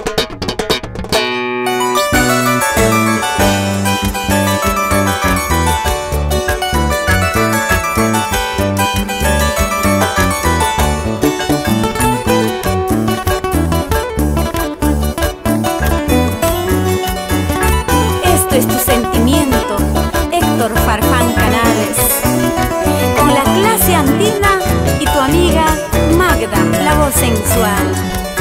Esto es tu sentimiento, Héctor Farfán Canales, con la clase andina y tu amiga Magda, la voz sensual.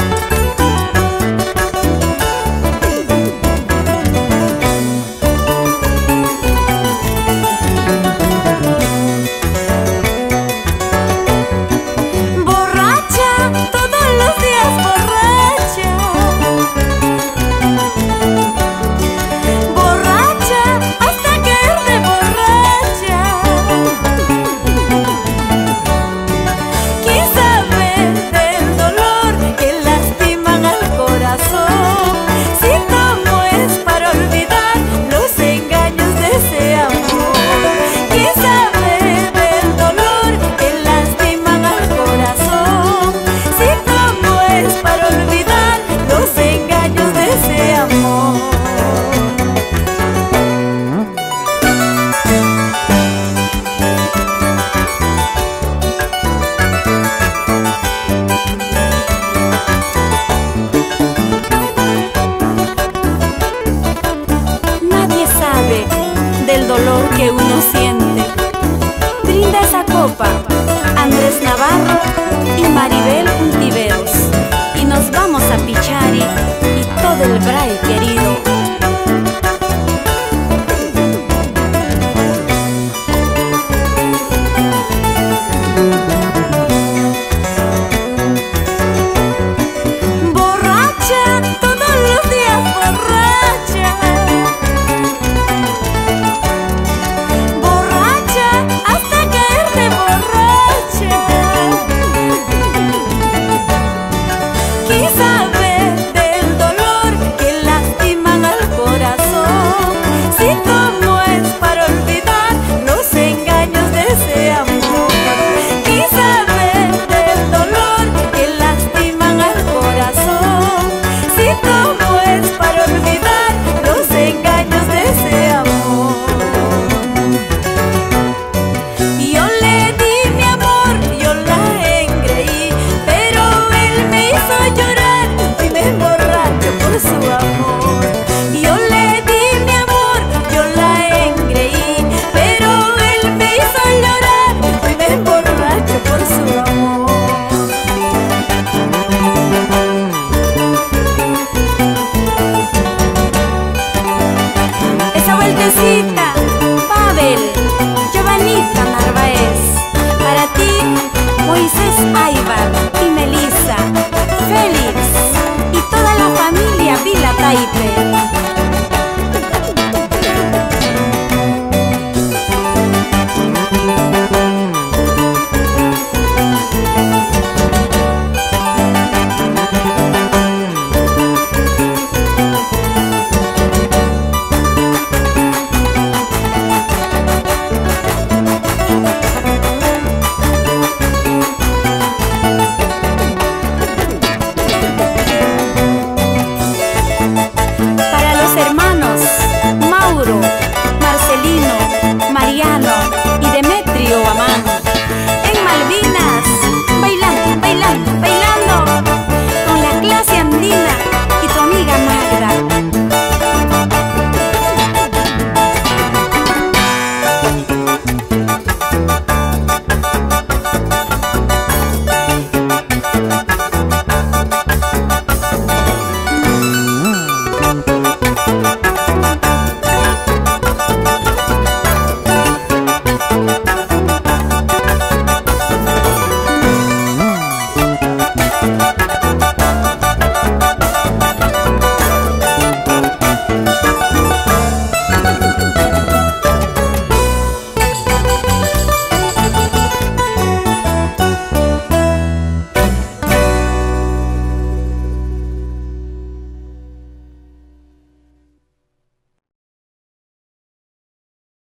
Del dolor que uno siente. Brinda esa copa Andrés Navarro y Maribel Untiveros, y nos vamos a Pichari y todo el Bray querido. Pavel, Giovanita Narváez, para ti, Moisés Aybar y Melissa, Félix y toda la familia Vila Taipe.